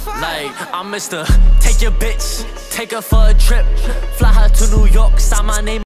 Like, I'm Mr. Take your bitch, take her for a trip, fly her to New York, sign my name.